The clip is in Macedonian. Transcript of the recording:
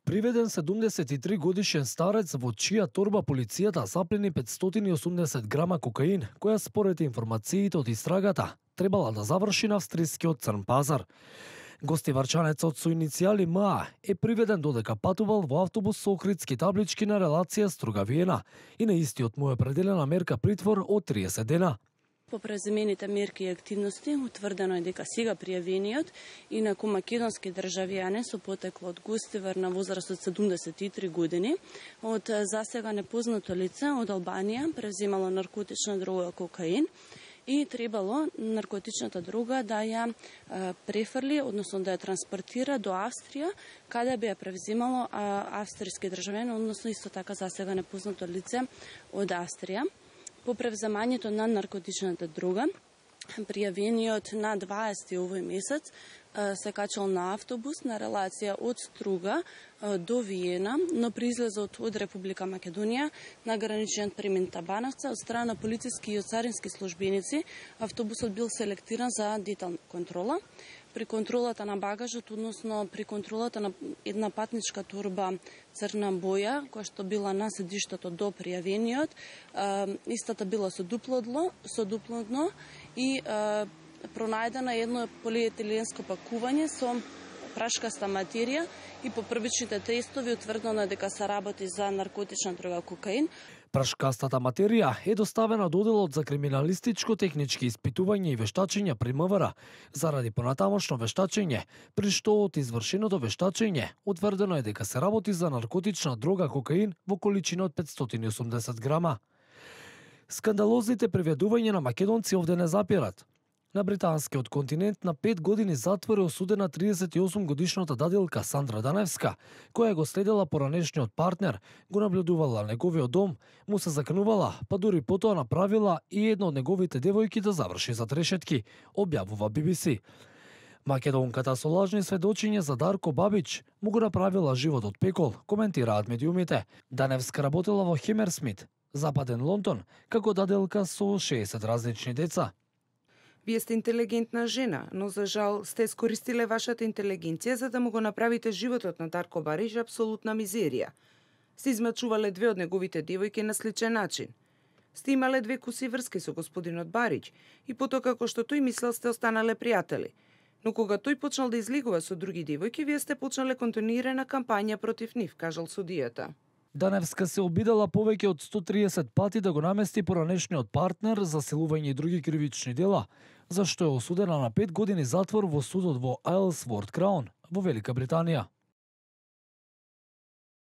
Приведен 73 годишен старец во чија торба полицијата заплени 580 грама кокаин, која според информациите од истрагата требала да заврши на австрискиот црн пазар. Гостиварчанецот со иницијали МА е приведен додека патувал во автобус со охридски таблички на релација Струга-Виена и на истиот му е определена мерка притвор од 30 дена. По преземените мерки и активности утврдено е дека сега пријавениот инаку македонски државјанин со потекло од Гостивар на возраст од 73 години од засега непознато лице од Албанија превземало наркотична дрога кокаин и требало наркотичната дрога да ја префрли, односно да ја транспортира до Австрија, каде би ја превземало австријски државјанин, односно исто така засега непознато лице од Австрија. По превземањето на наркотичната дрога, пријавениот на 20 овој месец се качал на автобус на релација од Струга до Виена, но при излезот од Република Македонија на граничниот премин Табановца од страна на полициски и царински службеници, автобусот бил селектиран за детална контрола. При контролата на багажот, односно при контролата на една патничка торба црна боја, која што била на седиштето до пријавениот, истата била со дупло дно и пронајдена едно полиетиленско пакување со прашкаста материја и по првичните тестови утврдено дека се работи за наркотична дрога кокаин. Прашкастата материја е доставена до одделот за криминалистичко-технички испитувања и вештачења при МВР заради понатамошно вештачење, при што од извршеното вештачење утврдено е дека се работи за наркотична дрога кокаин во количина од 580 грама. Скандалозните приведувања на македонци овде не запират. На британскиот континент на 5 години затвор е осудена 38 годишната даделка Сандра Даневска, која го следела поранешниот партнер, го наблюдувала неговиот дом, му се заканувала, па дури потоа направила и една од неговите девојки да заврши за трешетки, објавува BBC. Македонката со лажни сведочиња за Дарко Бабич му го направила животот пекол, коментираат медиумите. Даневска работела во Хемерсмит, Западен Лондон, како даделка со 60 различни деца. Вие сте интелигентна жена, но за жал сте искористиле вашата интелигенција за да му го направите животот на Дарко Бариш апсолутна мизерија. Сте измачувале две од неговите девојки на сличен начин. Сте имале две куси врски со господинот Барич и потоа како што тој мислел сте останале пријатели. Но кога тој почнал да излигува со други девојки, вие сте почнале континуирана кампања против нив, кажал судијата. Даневска се обидела повеќе од 130 пати да го намести поранешниот партнер за силување и други кривични дела, зашто е осудена на 5 години затвор во судот во Ајлсворт Краун во Велика Британија.